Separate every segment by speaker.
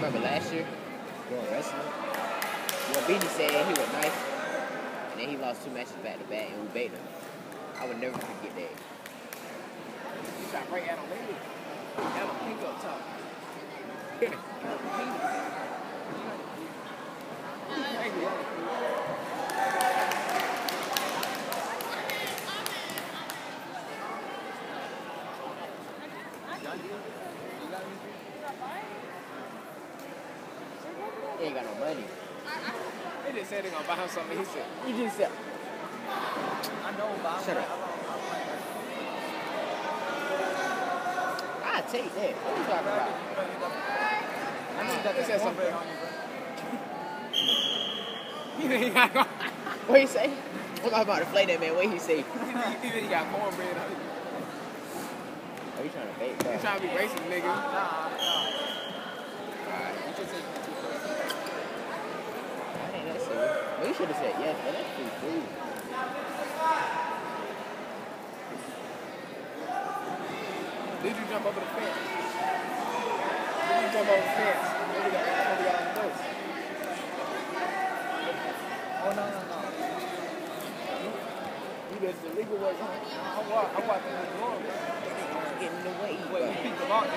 Speaker 1: remember last year doing wrestling. Well, Beanie said he was nice, and then he lost 2 matches back to back, and we beat him. I would never forget that.
Speaker 2: You shot right at him. Had a pink up top.
Speaker 1: He ain't got no money.
Speaker 2: They just said they're gonna buy him something. He said,
Speaker 1: You just said,
Speaker 2: I know, but
Speaker 1: shut up. I'll take that. What are you talking about?
Speaker 2: I just got to say something on you, bro. He ain't got no.
Speaker 1: What he say? I'm about to play that, man. What he say?
Speaker 2: He got cornbread on it.
Speaker 1: Oh, you trying to bait, bro?
Speaker 2: You trying to be racist, nigga? Nah.
Speaker 1: Alright.
Speaker 2: You should say
Speaker 1: I ain't that serious. Well, you should have said yes, but that's free food.
Speaker 2: Did you jump over the fence? Did you jump over the fence? Maybe got on the boat. Oh, no. You did the legal way, huh? I'm watching the door.
Speaker 1: Getting in the way.
Speaker 2: Wait, you beat the lock.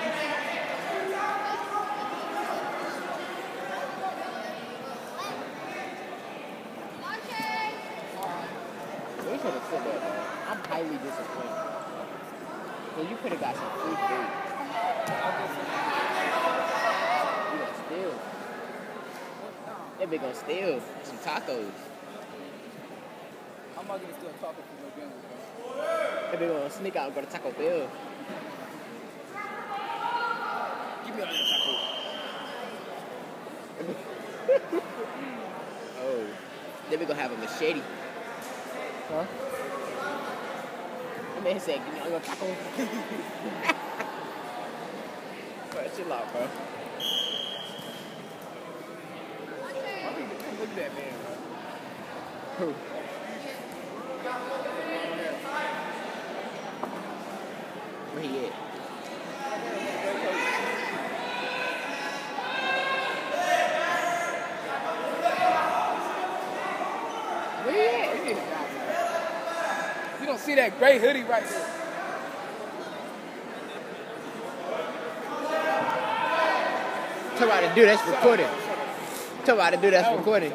Speaker 1: We should have said that, man. I'm highly disappointed. Because you could have got some free food. You gonna steal. That bitch gonna steal some tacos.
Speaker 2: I'm not gonna still talking for no game.
Speaker 1: That bitch gonna sneak out and go to Taco Bell.
Speaker 2: Give me another taco.
Speaker 1: Oh. Then we gonna have a machete.
Speaker 2: Huh?
Speaker 1: That man said, give me another taco. Bro, chill out, bro.
Speaker 2: Look at that man, bro.
Speaker 1: Who? Where he at?
Speaker 2: Where he at? You don't see that gray hoodie right there.
Speaker 1: Tell about to do that's recording. Tell about to do that's recording.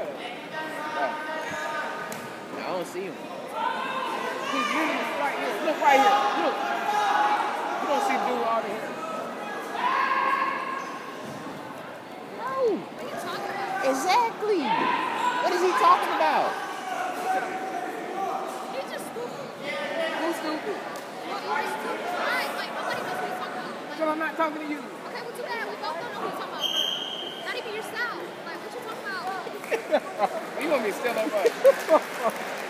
Speaker 1: I don't see him.
Speaker 2: He's literally right here. Look right here. Look. You don't see the dude out here.
Speaker 1: No. Exactly. What is he talking about?
Speaker 3: He's just stupid.
Speaker 2: Who's stupid?
Speaker 3: Well, you're stupid. Right? Like, nobody knows what he's talking about.
Speaker 2: So I'm not talking to you.
Speaker 3: Okay, well, too bad. We both don't know what he's talking about. Not even yourself. Like, what you talking about?
Speaker 2: You want me to steal up?